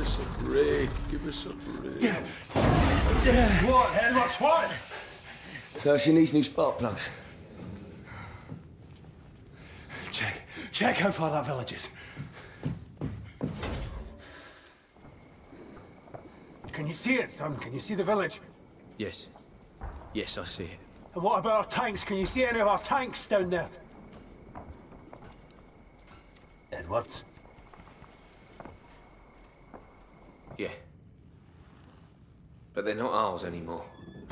us a break. Give us a break. What, Hen? What's what? So she needs new spark plugs. Check how far that village is. Can you see it, son? Can you see the village? Yes. Yes, I see it. And what about our tanks? Can you see any of our tanks down there? Edwards? Yeah. But they're not ours anymore.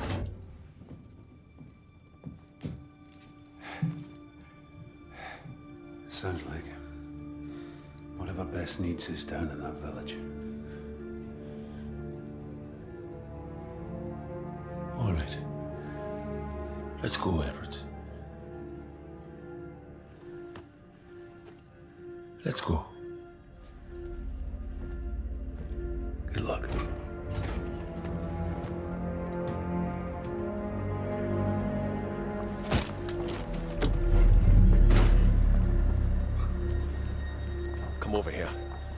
Sounds like whatever Bess needs is down in that village. All right. Let's go, Edwards. Let's go. Good luck. Come over here.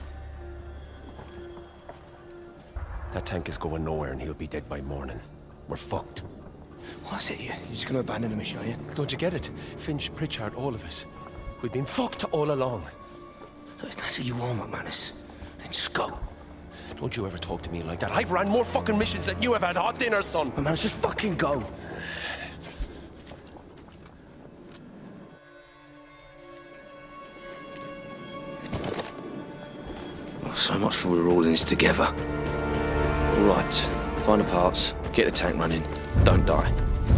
That tank is going nowhere and he'll be dead by morning. We're fucked. What's it you? You're just gonna abandon the mission, are you? Don't you get it? Finch, Pritchard, all of us. We've been fucked all along. Look, if that's what you want, McManus, then just go. Don't you ever talk to me like that. I've ran more fucking missions than you have had hot dinner, son. McManus, just fucking go. So much for we're all in this together. All right, find the parts, get the tank running, don't die.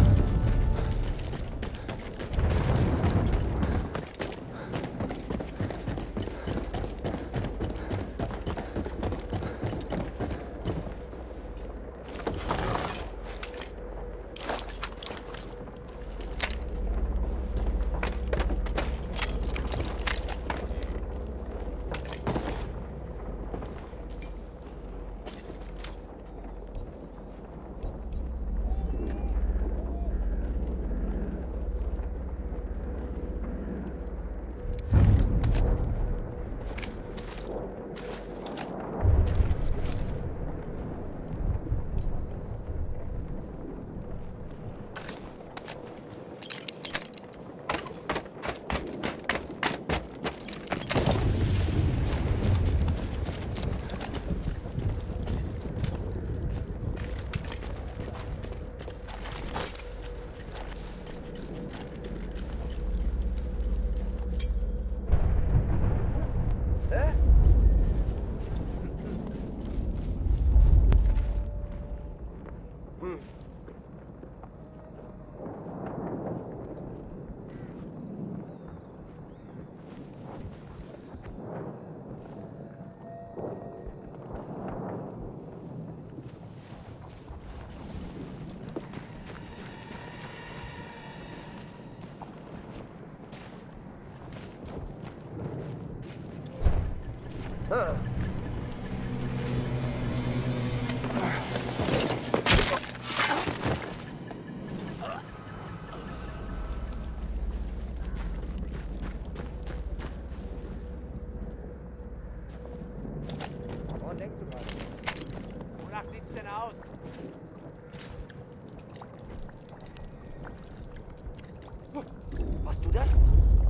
Warst du das?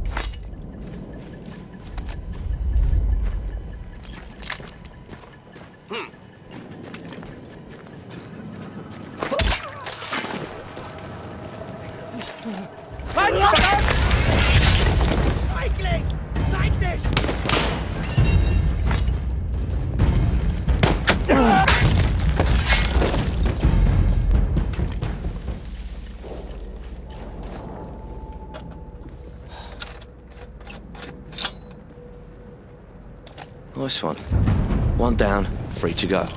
Feigling! Zeig dich! Nice one. One down, 3 to go.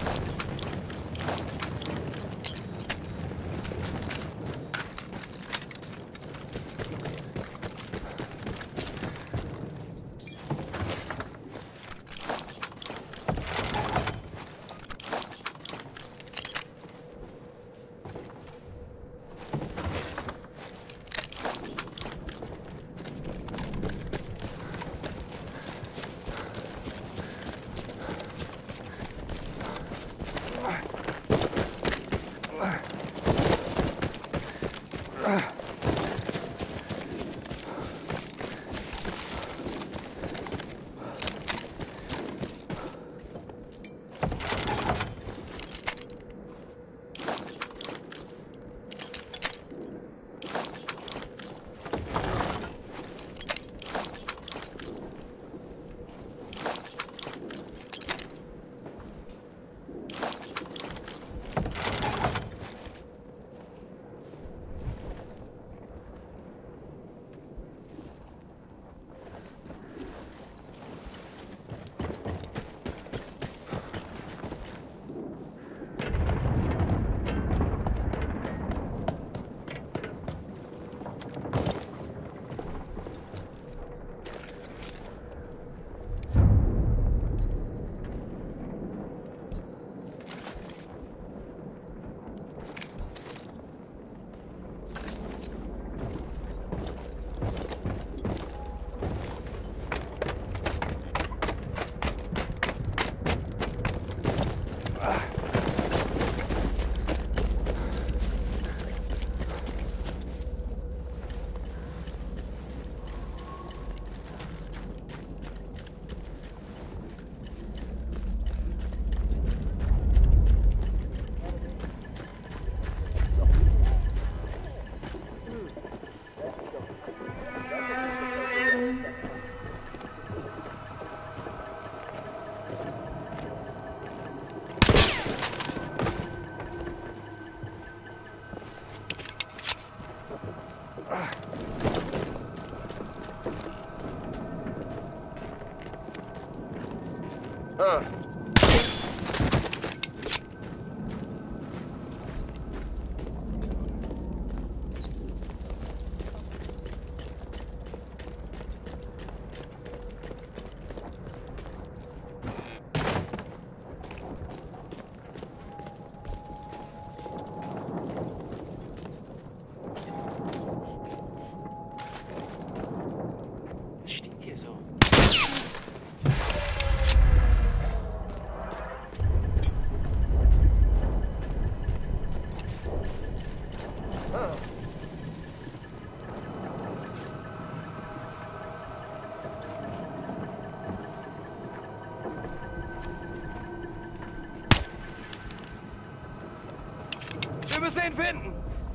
Wir müssen ihn finden!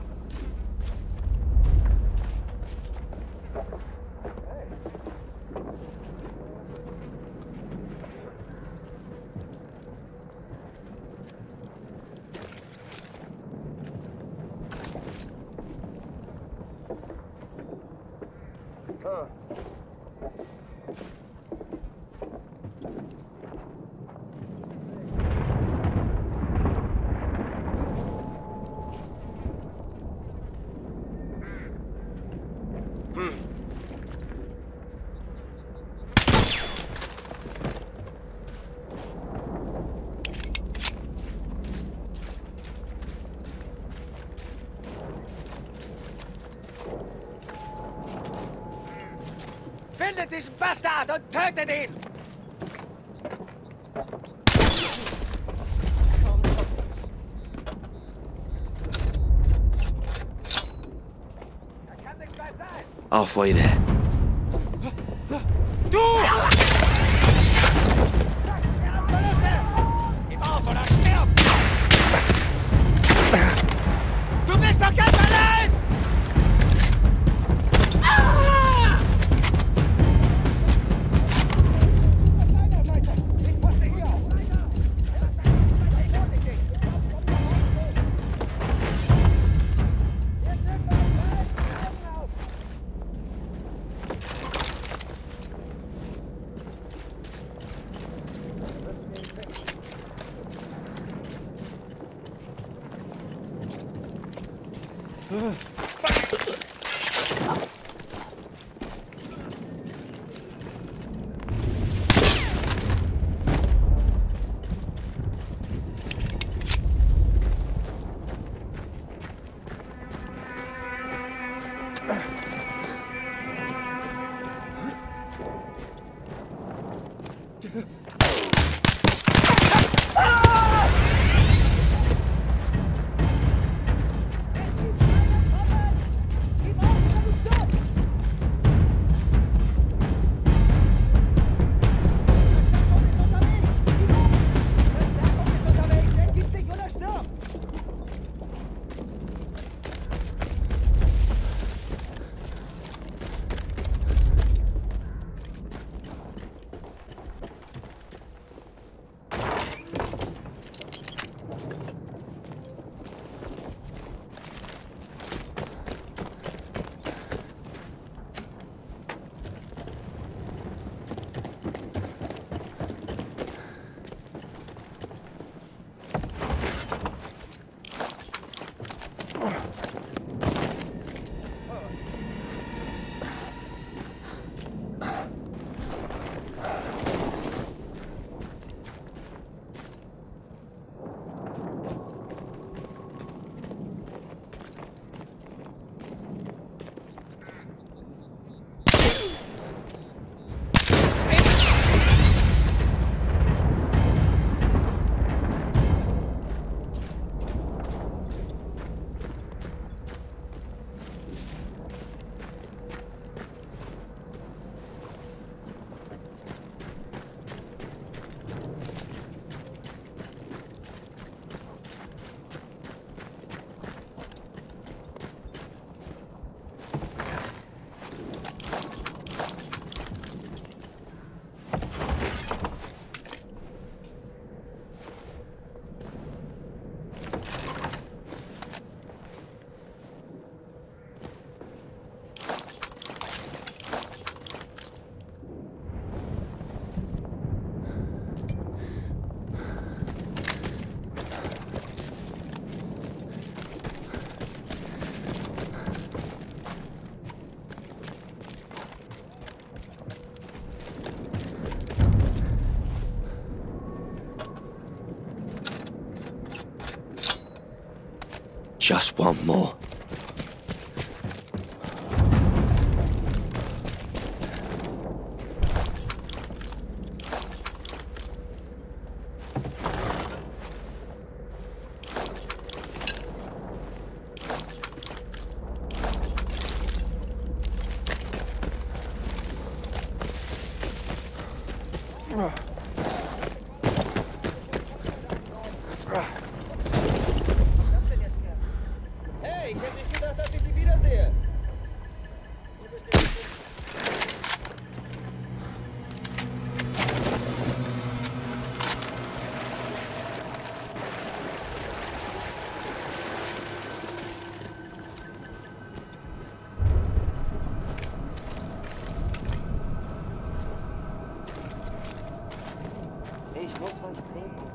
Findet diesen Bastard und tötet ihn! Halfway there. Du! Gib auf oder stirb! Du bist doch ganz allein! Ah! just want more. Hey, ich hätte nicht gedacht, dass ich dich wiedersehe. Du bist der... Ich muss was trinken.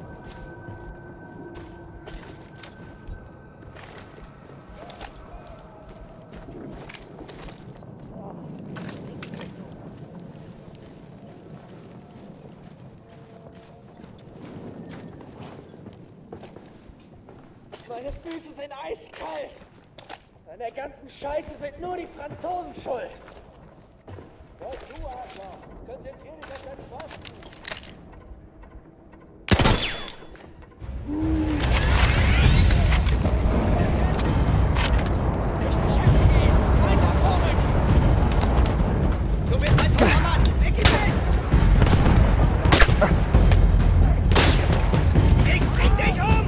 Meine Füße sind eiskalt. An der ganzen Scheiße sind nur die Franzosen schuld. Hör zu, Arschloch. Konzentrier dich auf deinen Pfosten. Ich beschäftige ihn. Weiter vorrücken. Du bist ein toller Mann. Weg ihn weg. Ich bring dich um.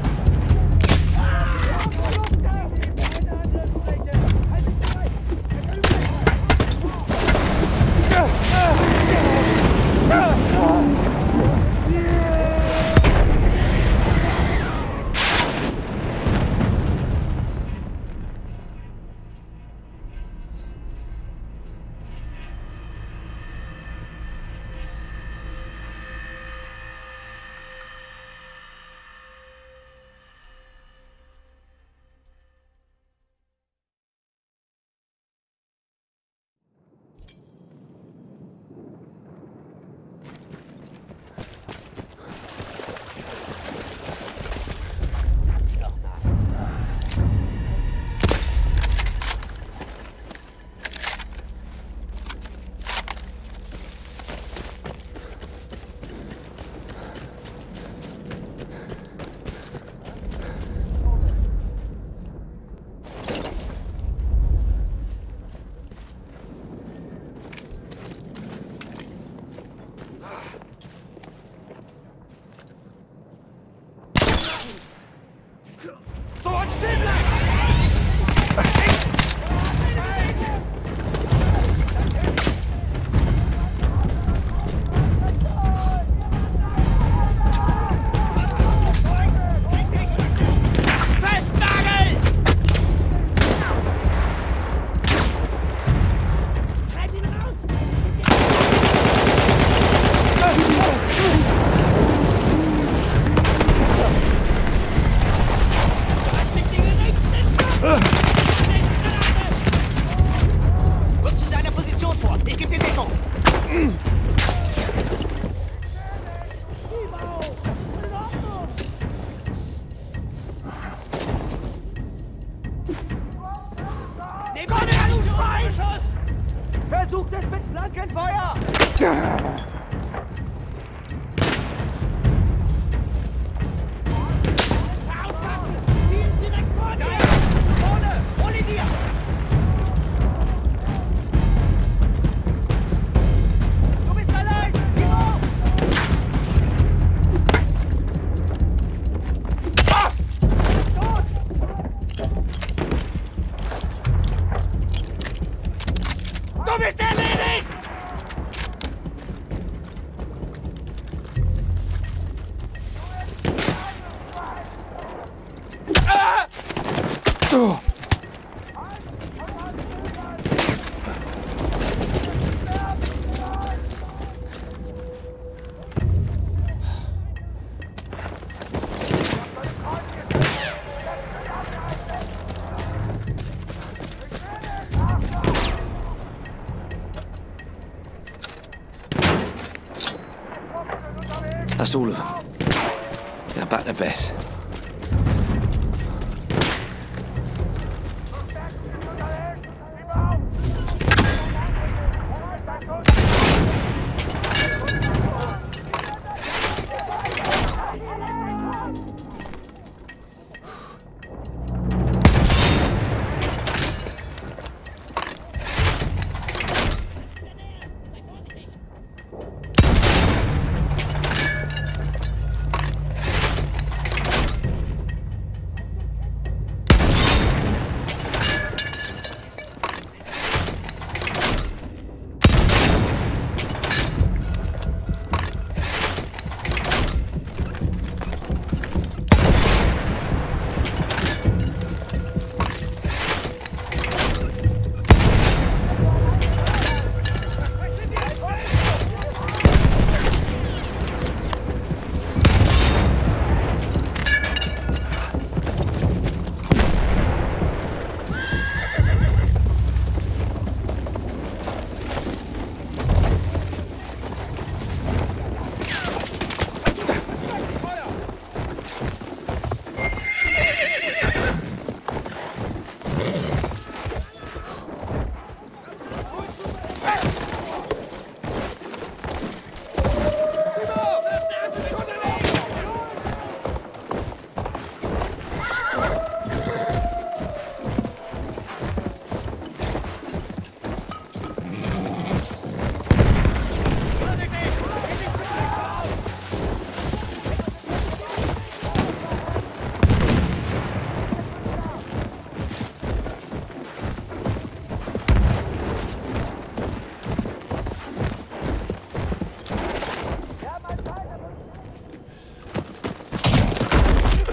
Versucht es mit Flankenfeuer! Aufpassen! Die ist direkt vor dir! Vorne! Hol ihn dir! Du bist allein! Geh hoch! Tot! Du bist erledigt! That's all of them. Now back to Bess.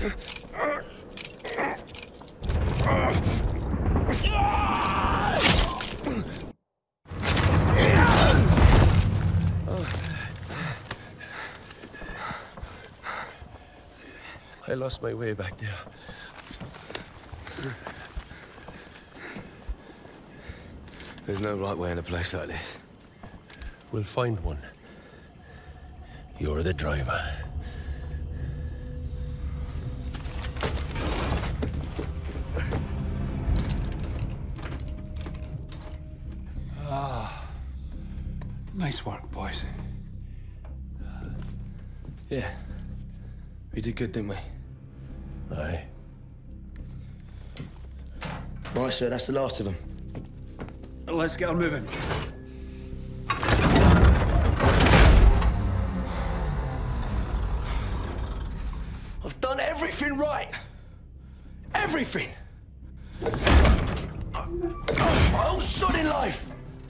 I lost my way back there. There's no right way in a place like this. We'll find one. You're the driver. Nice work, boys. Yeah. We did good, didn't we? Aye. Right, sir, that's the last of them. Let's get on moving. I've done everything right. Everything. My whole sodding life.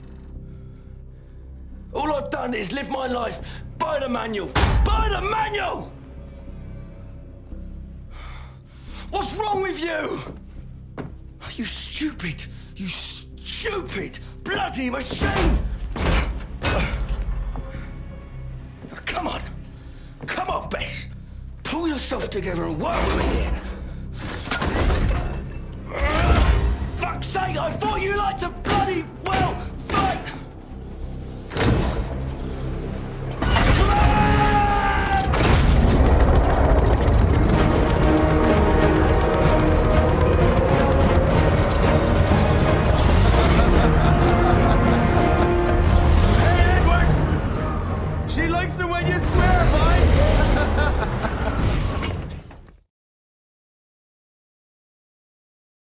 All I've done is live my life by the manual. By the manual! What's wrong with you? You stupid bloody machine! Come on. Come on, Bess. Pull yourself together and work with me here. Fuck's sake, I thought you liked to bloody well fight! She likes it when you swear,